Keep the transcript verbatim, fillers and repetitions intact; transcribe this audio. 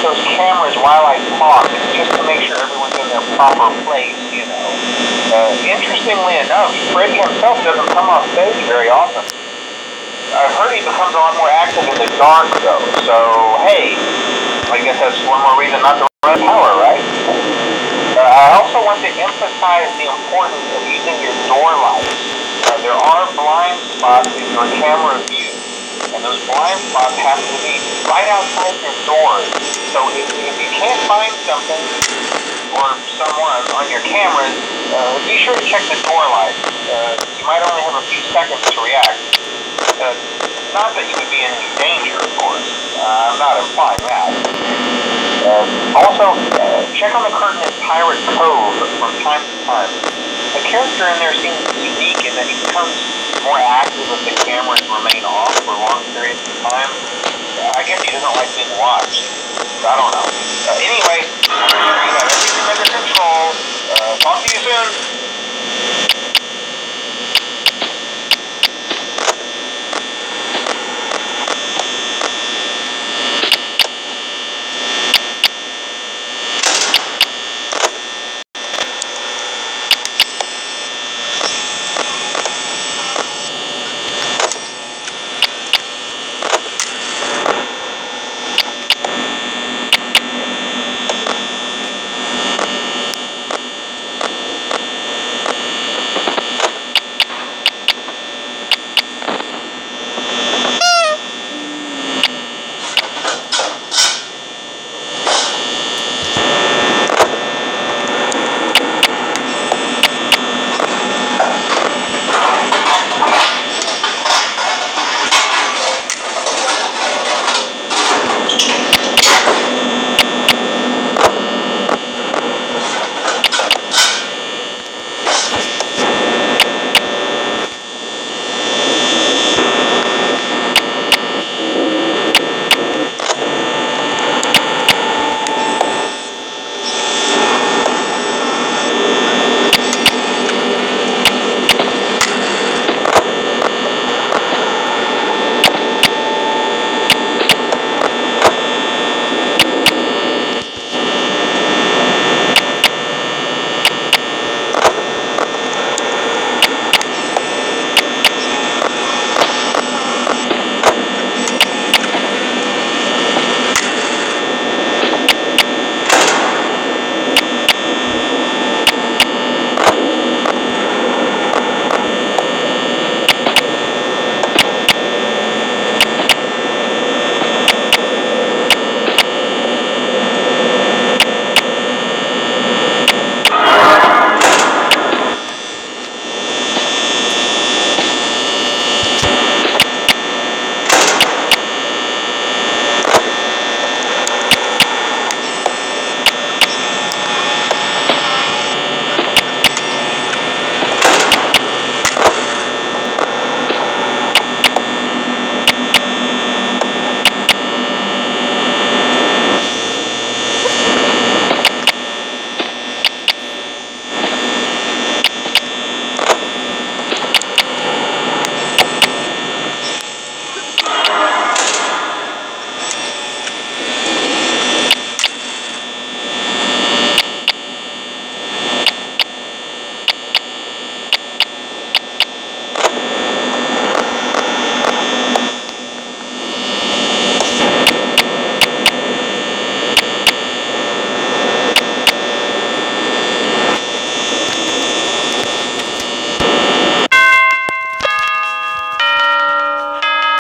those cameras while I talk, just to make sure everyone's in their proper place, you know. Uh, interestingly enough, Freddie himself doesn't come off stage very often. I've heard he becomes a lot more active in the dark, though, so, hey, I guess that's one more reason not to run power, right? Uh, I also want to emphasize the importance of using your door lights. Uh, there are blind spots in your camera view, and those blind spots have to be right outside your doors. So if, if you can't find something or someone on your cameras, uh, be sure to check the door lights. Uh, you might only have a few seconds to react. Uh, not that you would be in any danger, of course. Uh, I'm not implying that. Uh, also, uh, check on the curtain in Pirate Cove from time to time. The character in there seems unique in that he becomes more active if the cameras remain off for long periods of time. I guess he doesn't like being watched. I don't know.